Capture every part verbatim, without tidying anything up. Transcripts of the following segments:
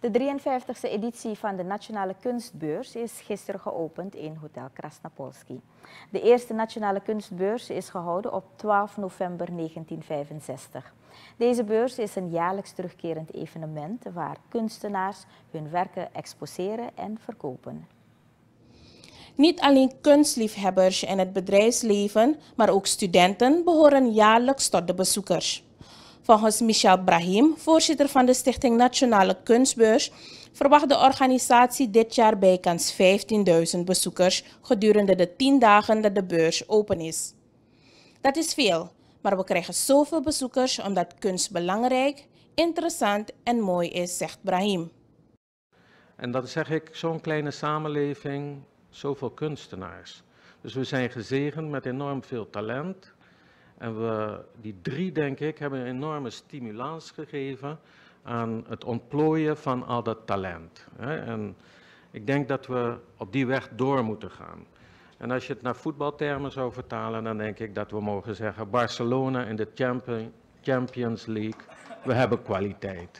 De drieënvijftigste editie van de Nationale Kunstbeurs is gisteren geopend in Hotel Krasnapolski. De eerste Nationale Kunstbeurs is gehouden op twaalf november negentienvijfenzestig. Deze beurs is een jaarlijks terugkerend evenement waar kunstenaars hun werken exposeren en verkopen. Niet alleen kunstliefhebbers en het bedrijfsleven, maar ook studenten behoren jaarlijks tot de bezoekers. Volgens Michel Brahim, voorzitter van de Stichting Nationale Kunstbeurs, verwacht de organisatie dit jaar bijkans vijftienduizend bezoekers gedurende de tien dagen dat de beurs open is. Dat is veel, maar we krijgen zoveel bezoekers omdat kunst belangrijk, interessant en mooi is, zegt Brahim. En dan zeg ik, zo'n kleine samenleving, zoveel kunstenaars. Dus we zijn gezegend met enorm veel talent. En we, die drie, denk ik, hebben een enorme stimulans gegeven aan het ontplooien van al dat talent. En ik denk dat we op die weg door moeten gaan. En als je het naar voetbaltermen zou vertalen, dan denk ik dat we mogen zeggen, Barcelona in de Champions League, we hebben kwaliteit.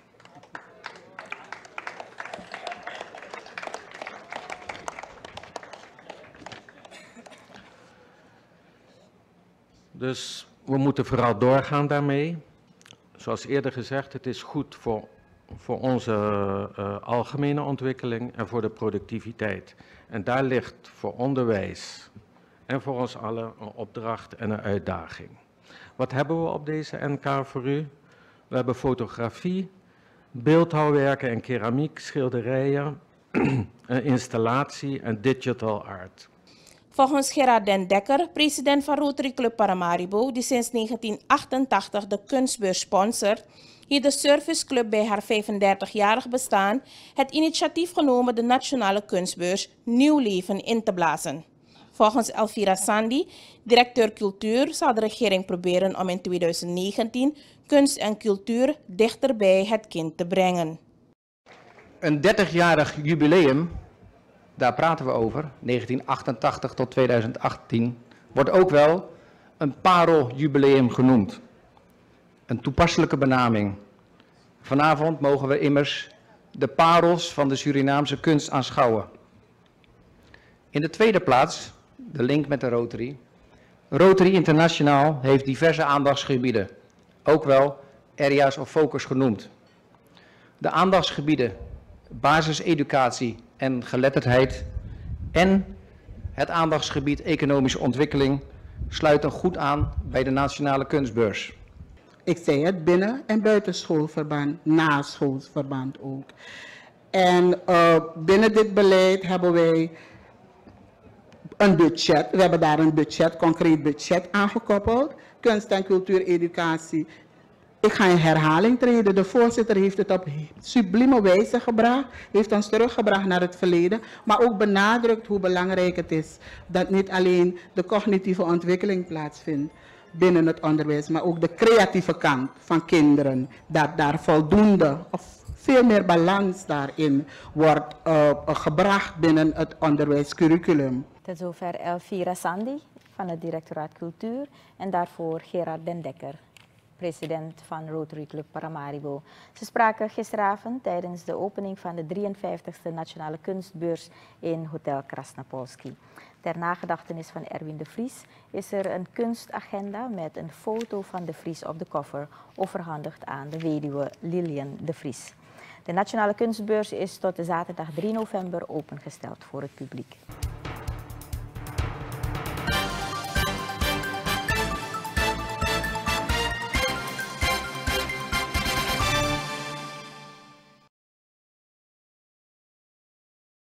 Dus we moeten vooral doorgaan daarmee. Zoals eerder gezegd, het is goed voor, voor onze uh, algemene ontwikkeling en voor de productiviteit. En daar ligt voor onderwijs en voor ons allen een opdracht en een uitdaging. Wat hebben we op deze N K voor u? We hebben fotografie, beeldhouwwerken en keramiek, schilderijen, een installatie en digital art. Volgens Gerard den Dekker, president van Rotary Club Paramaribo, die sinds negentien achtentachtig de kunstbeurs sponsort, heeft de serviceclub bij haar vijfendertigjarig bestaan het initiatief genomen de Nationale Kunstbeurs nieuw leven in te blazen. Volgens Elvira Sandi, directeur cultuur, zal de regering proberen om in tweeduizend negentien kunst en cultuur dichter bij het kind te brengen. Een dertigjarig jubileum, daar praten we over, negentien achtentachtig tot tweeduizend achttien, wordt ook wel een pareljubileum genoemd. Een toepasselijke benaming. Vanavond mogen we immers de parels van de Surinaamse kunst aanschouwen. In de tweede plaats, de link met de Rotary. Rotary International heeft diverse aandachtsgebieden, ook wel areas of focus genoemd. De aandachtsgebieden basiseducatie en geletterdheid en het aandachtsgebied economische ontwikkeling sluiten goed aan bij de Nationale Kunstbeurs. Ik zei het, binnen- en buitenschoolverband, naschoolverband ook. En uh, binnen dit beleid hebben wij een budget, we hebben daar een budget, concreet budget aangekoppeld. Kunst- en cultuureducatie. Ik ga in herhaling treden. De voorzitter heeft het op sublieme wijze gebracht, heeft ons teruggebracht naar het verleden, maar ook benadrukt hoe belangrijk het is dat niet alleen de cognitieve ontwikkeling plaatsvindt binnen het onderwijs, maar ook de creatieve kant van kinderen, dat daar voldoende of veel meer balans daarin wordt uh, gebracht binnen het onderwijscurriculum. Tot zover Elvira Sandi van het directoraat cultuur en daarvoor Gerard den Dekker, president van Rotary Club Paramaribo. Ze spraken gisteravond tijdens de opening van de drieënvijftigste Nationale Kunstbeurs in Hotel Krasnapolski. Ter nagedachtenis van Erwin de Vries is er een kunstagenda met een foto van de Vries op de cover overhandigd aan de weduwe Lilian de Vries. De Nationale Kunstbeurs is tot de zaterdag drie november opengesteld voor het publiek.